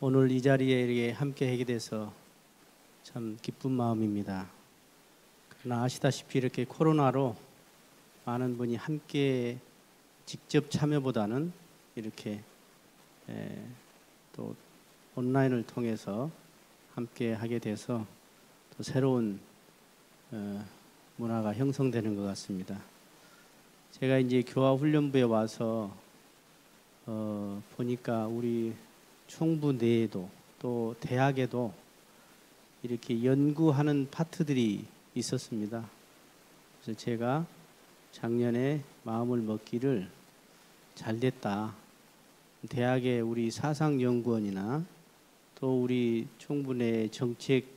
오늘 이 자리에 함께 하게 돼서 참 기쁜 마음입니다. 그러나 아시다시피 이렇게 코로나로 많은 분이 함께 직접 참여보다는 이렇게 또 온라인을 통해서 함께 하게 돼서 또 새로운 문화가 형성되는 것 같습니다. 제가 이제 교화훈련부에 와서 보니까 우리 총부 내에도 또 대학에도 이렇게 연구하는 파트들이 있었습니다. 그래서 제가 작년에 마음을 먹기를 잘 됐다. 대학의 우리 사상연구원이나 또 우리 총부 내 정책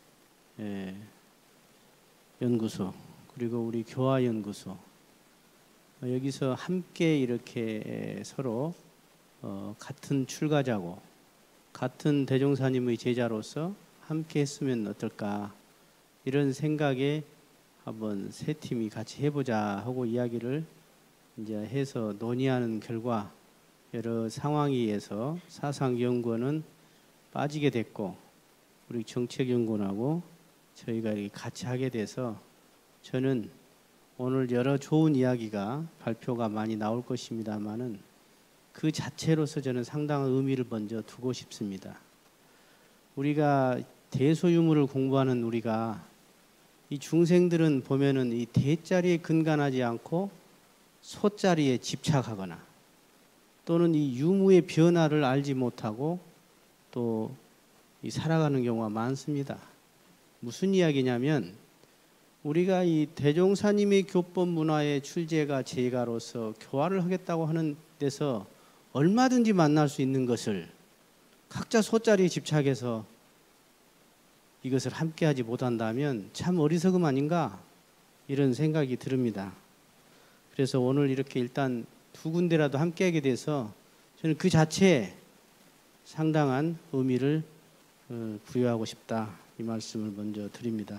연구소 그리고 우리 교화연구소 여기서 함께 이렇게 서로 같은 출가자고 같은 대종사님의 제자로서 함께 했으면 어떨까 이런 생각에 한번 세 팀이 같이 해보자 하고 이야기를 이제 해서 논의하는 결과 여러 상황에 의해서 사상연구원은 빠지게 됐고 우리 정책연구원하고 저희가 이렇게 같이 하게 돼서 저는 오늘 여러 좋은 이야기가 발표가 많이 나올 것입니다만은 그 자체로서 저는 상당한 의미를 먼저 두고 싶습니다. 우리가 대소유물을 공부하는 우리가 이 중생들은 보면은 이 대자리에 근간하지 않고 소자리에 집착하거나 또는 이 유무의 변화를 알지 못하고 또 이 살아가는 경우가 많습니다. 무슨 이야기냐면 우리가 이 대종사님의 교법 문화의 출제가 제가로서 교화를 하겠다고 하는 데서 얼마든지 만날 수 있는 것을 각자 소자리에 집착해서 이것을 함께하지 못한다면 참 어리석음 아닌가 이런 생각이 듭니다. 그래서 오늘 이렇게 일단 두 군데라도 함께하게 돼서 저는 그 자체에 상당한 의미를 부여하고 싶다 이 말씀을 먼저 드립니다.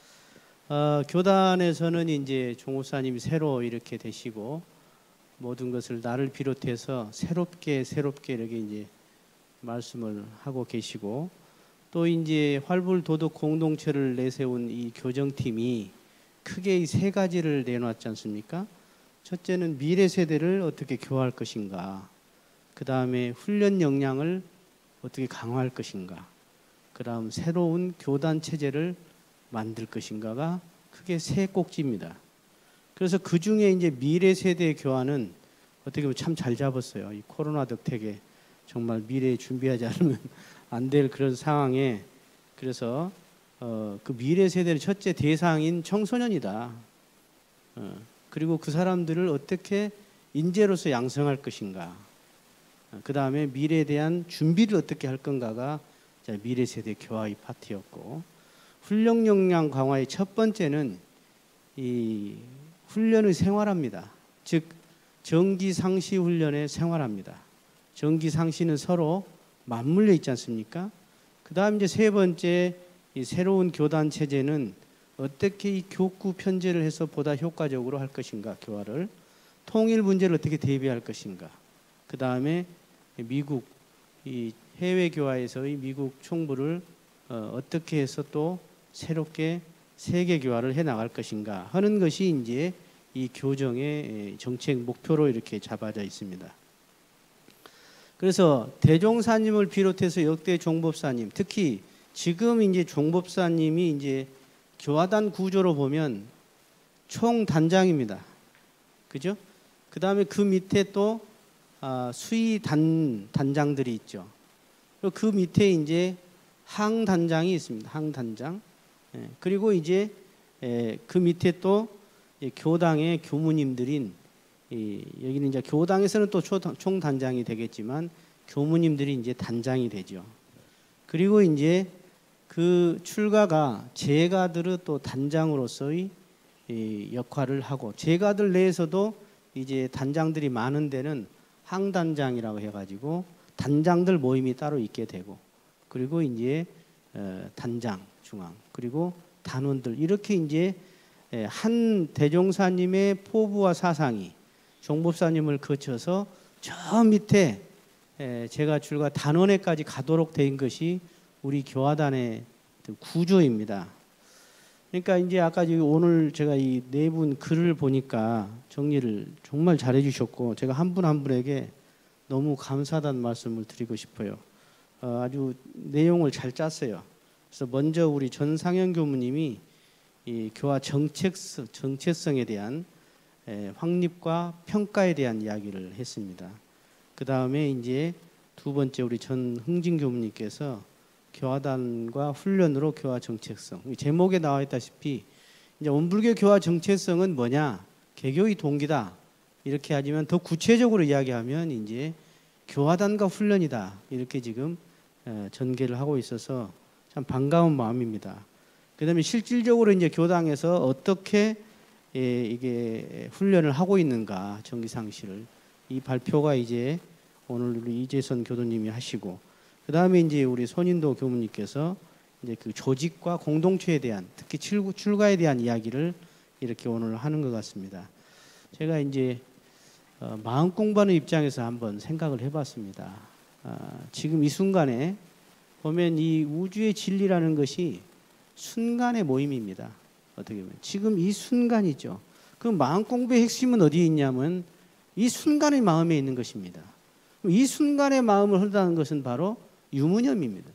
교단에서는 이제 종호사님이 새로 이렇게 되시고 모든 것을 나를 비롯해서 새롭게 이렇게 이제 말씀을 하고 계시고 또 이제 활불도덕 공동체를 내세운 이 교정팀이 크게 이 세 가지를 내놓았지 않습니까? 첫째는 미래 세대를 어떻게 교화할 것인가, 그 다음에 훈련 역량을 어떻게 강화할 것인가, 그 다음 새로운 교단 체제를 만들 것인가가 크게 세 꼭지입니다. 그래서 그 중에 이제 미래 세대 교화는 어떻게 보면 참 잘 잡았어요. 이 코로나 덕택에 정말 미래에 준비하지 않으면 안 될 그런 상황에 그래서 그 미래 세대의 첫째 대상인 청소년이다. 그리고 그 사람들을 어떻게 인재로서 양성할 것인가. 그 다음에 미래에 대한 준비를 어떻게 할 건가가 미래 세대 교화의 파트였고 훈련 역량 강화의 첫 번째는 이 훈련의 생활화입니다. 즉 정기상시 훈련의 생활화입니다. 정기상시는 서로 맞물려 있지 않습니까? 그 다음 이제 세 번째 이 새로운 교단 체제는 어떻게 이 교구 편제를 해서 보다 효과적으로 할 것인가 교화를 통일 문제를 어떻게 대비할 것인가 그 다음에 미국 이 해외 교화에서의 미국 총부를 어떻게 해서 또 새롭게 세계 교화를 해 나갈 것인가 하는 것이 이제 이 교정의 정책 목표로 이렇게 잡아져 있습니다. 그래서 대종사님을 비롯해서 역대 종법사님, 특히 지금 이제 종법사님이 이제 교화단 구조로 보면 총 단장입니다. 그죠? 그 다음에 그 밑에 또 수의 단장들이 있죠. 그리고 그 밑에 이제 항단장이 있습니다. 항단장. 그리고 이제 그 밑에 또 교당의 교무님들인 여기는 이제 교당에서는 또 총단장이 되겠지만 교무님들이 이제 단장이 되죠. 그리고 이제 그 출가가 제가들의 또 단장으로서의 역할을 하고 제가들 내에서도 이제 단장들이 많은 데는 항단장이라고 해가지고 단장들 모임이 따로 있게 되고 그리고 이제 단장 중앙 그리고 단원들 이렇게 이제 한 대종사님의 포부와 사상이 종법사님을 거쳐서 저 밑에 제가 줄과 단원회까지 가도록 된 것이 우리 교화단의 구조입니다. 그러니까 이제 아까 오늘 제가 이 네 분 글을 보니까 정리를 정말 잘해 주셨고, 제가 한 분 한 분에게 너무 감사하다는 말씀을 드리고 싶어요. 아주 내용을 잘 짰어요. 그래서 먼저 우리 전상현 교무님이 이 교화 정체성에 대한 확립과 평가에 대한 이야기를 했습니다. 그 다음에 이제 두 번째 우리 전흥진 교무님께서 교화단과 훈련으로 교화 정체성. 제목에 나와 있다시피 이제 원불교 교화 정체성은 뭐냐? 개교의 동기다. 이렇게 하지만 더 구체적으로 이야기하면 이제 교화단과 훈련이다. 이렇게 지금 전개를 하고 있어서 참 반가운 마음입니다. 그다음에 실질적으로 이제 교당에서 어떻게 이게 훈련을 하고 있는가, 정기상실을, 이 발표가 이제 오늘 우리 이재선 교도님이 하시고, 그 다음에 이제 우리 손인도 교무님께서 이제 그 조직과 공동체에 대한, 특히 출가에 대한 이야기를 이렇게 오늘 하는 것 같습니다. 제가 이제 마음 공부하는 입장에서 한번 생각을 해봤습니다. 지금 이 순간에 보면 이 우주의 진리라는 것이 순간의 모임입니다. 어떻게 보면 지금 이 순간이죠. 그 마음 공부의 핵심은 어디에 있냐면 이 순간의 마음에 있는 것입니다. 이 순간의 마음을 흐른다는 것은 바로 유무념입니다.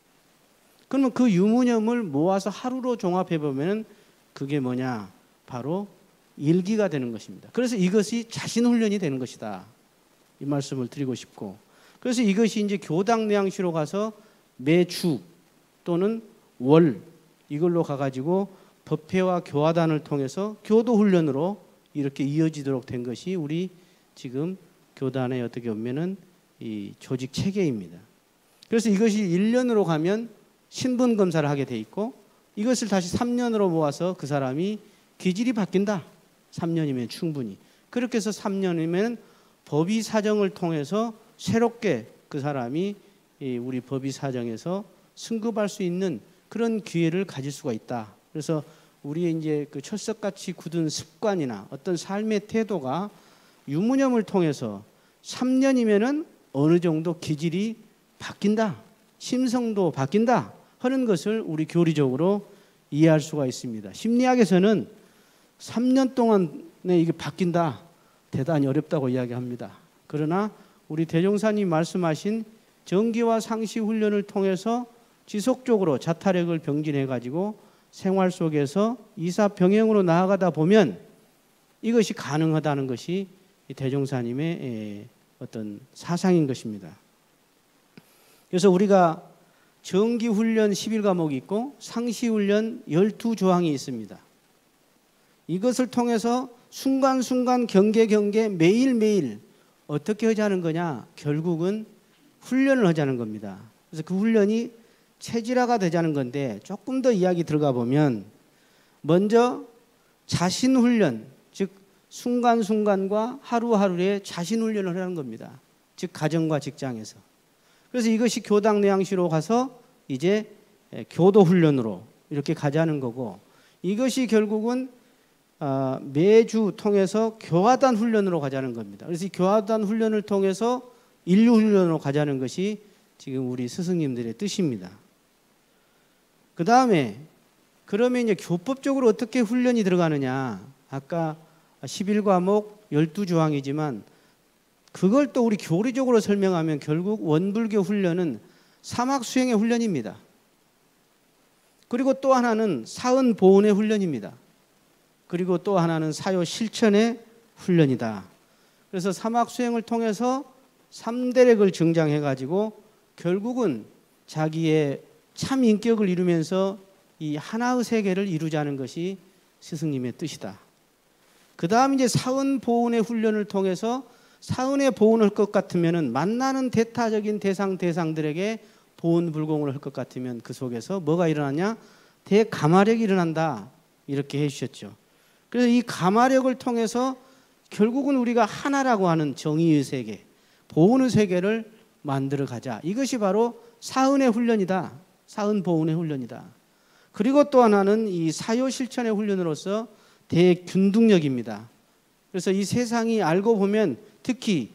그러면 그 유무념을 모아서 하루로 종합해 보면 그게 뭐냐? 바로 일기가 되는 것입니다. 그래서 이것이 자신 훈련이 되는 것이다. 이 말씀을 드리고 싶고, 그래서 이것이 이제 교당 내양시로 가서 매주 또는 월 이걸로 가가지고 법회와 교화단을 통해서 교도 훈련으로 이렇게 이어지도록 된 것이 우리 지금 교단의 어떻게 보면은 이 조직 체계입니다. 그래서 이것이 1년으로 가면 신분 검사를 하게 돼 있고, 이것을 다시 3년으로 모아서 그 사람이 기질이 바뀐다. 3년이면 충분히. 그렇게 해서 3년이면 법의 사정을 통해서 새롭게 그 사람이 우리 법의 사정에서 승급할 수 있는 그런 기회를 가질 수가 있다. 그래서 우리의 이제 그 철석같이 굳은 습관이나 어떤 삶의 태도가 유무념을 통해서 3년이면은 어느 정도 기질이 바뀐다, 심성도 바뀐다 하는 것을 우리 교리적으로 이해할 수가 있습니다. 심리학에서는 3년 동안에 이게 바뀐다, 대단히 어렵다고 이야기합니다. 그러나 우리 대종사님 말씀하신 정기와 상시 훈련을 통해서 지속적으로 자타력을 병진해 가지고 생활 속에서 이사병행으로 나아가다 보면 이것이 가능하다는 것이 대종사님의 어떤 사상인 것입니다. 그래서 우리가 정기훈련 11과목이 있고 상시훈련 12조항이 있습니다. 이것을 통해서 순간순간 경계 매일매일 어떻게 하자는 거냐? 결국은 훈련을 하자는 겁니다. 그래서 그 훈련이 체질화가 되자는 건데, 조금 더 이야기 들어가 보면 먼저 자신훈련, 즉 순간순간과 하루하루의 자신훈련을 하는 겁니다. 즉 가정과 직장에서. 그래서 이것이 교당 내양시로 가서 이제 교도훈련으로 이렇게 가자는 거고, 이것이 결국은 매주 통해서 교화단 훈련으로 가자는 겁니다. 그래서 이 교화단 훈련을 통해서 인류훈련으로 가자는 것이 지금 우리 스승님들의 뜻입니다. 그 다음에 그러면 이제 교법적으로 어떻게 훈련이 들어가느냐? 아까 11과목 12조항이지만 그걸 또 우리 교리적으로 설명하면 결국 원불교 훈련은 사막수행의 훈련입니다. 그리고 또 하나는 사은보훈의 훈련입니다. 그리고 또 하나는 사요실천의 훈련이다. 그래서 사막수행을 통해서 3대력을 증장해가지고 결국은 자기의 참 인격을 이루면서 이 하나의 세계를 이루자는 것이 스승님의 뜻이다. 그 다음 이제 사은보훈의 훈련을 통해서 사은의 보훈을 할 것 같으면은 만나는 대타적인 대상들에게 보훈 불공을 할 것 같으면 그 속에서 뭐가 일어나냐? 대감화력이 일어난다. 이렇게 해주셨죠. 그래서 이 감화력을 통해서 결국은 우리가 하나라고 하는 정의의 세계, 보훈의 세계를 만들어 가자. 이것이 바로 사은의 훈련이다. 사은 보훈의 훈련이다. 그리고 또 하나는 이 사요 실천의 훈련으로서 대균등력입니다. 그래서 이 세상이 알고 보면 특히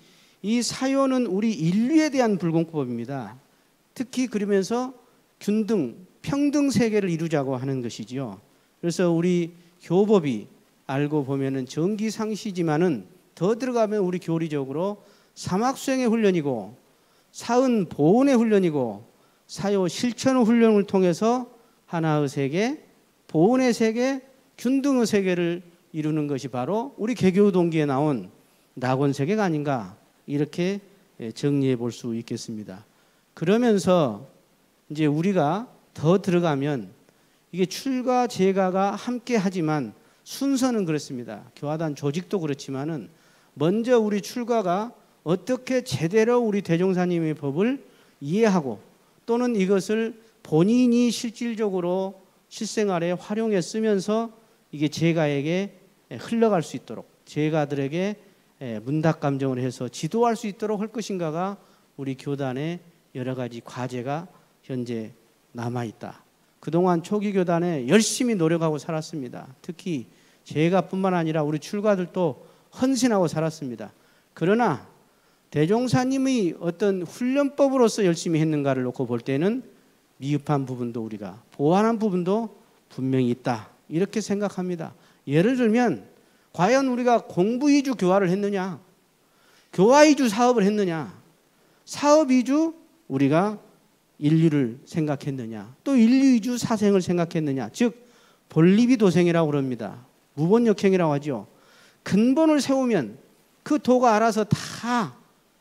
이 사요는 우리 인류에 대한 불공법입니다. 특히 그러면서 균등, 평등 세계를 이루자고 하는 것이지요. 그래서 우리 교법이 알고 보면은 정기상시지만은 더 들어가면 우리 교리적으로 사막수행의 훈련이고 사은 보온의 훈련이고 사요 실천 훈련을 통해서 하나의 세계, 보온의 세계, 균등의 세계를 이루는 것이 바로 우리 개교 동기에 나온 낙원 세계가 아닌가 이렇게 정리해 볼 수 있겠습니다. 그러면서 이제 우리가 더 들어가면 이게 출가 제가가 함께 하지만 순서는 그렇습니다. 교화단 조직도 그렇지만은 먼저 우리 출가가 어떻게 제대로 우리 대종사님의 법을 이해하고 또는 이것을 본인이 실질적으로 실생활에 활용해 쓰면서 이게 제가에게 흘러갈 수 있도록 제가들에게 문답 감정을 해서 지도할 수 있도록 할 것인가가 우리 교단의 여러 가지 과제가 현재 남아있다. 그동안 초기 교단에 열심히 노력하고 살았습니다. 특히 제가뿐만 아니라 우리 출가들도 헌신하고 살았습니다. 그러나 대종사님의 어떤 훈련법으로서 열심히 했는가를 놓고 볼 때는 미흡한 부분도 우리가 보완한 부분도 분명히 있다. 이렇게 생각합니다. 예를 들면 과연 우리가 공부 위주 교화를 했느냐? 교화 위주 사업을 했느냐? 사업 위주 우리가 인류를 생각했느냐? 또 인류 위주 사생을 생각했느냐? 즉 본리비 도생이라고 그럽니다. 무본역행이라고 하죠. 근본을 세우면 그 도가 알아서 다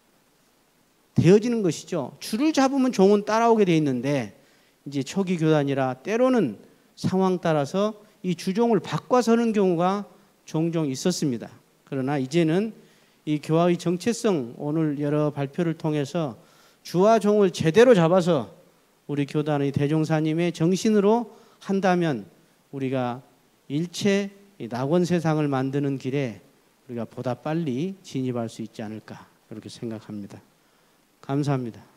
되어지는 것이죠. 줄을 잡으면 종은 따라오게 돼 있는데 이제 초기 교단이라 때로는 상황 따라서 이 주종을 바꿔서는 경우가 종종 있었습니다. 그러나 이제는 이 교화의 정체성 오늘 여러 발표를 통해서 주와 종을 제대로 잡아서 우리 교단의 대종사님의 정신으로 한다면 우리가 일체 낙원 세상을 만드는 길에 우리가 보다 빨리 진입할 수 있지 않을까 그렇게 생각합니다. 감사합니다.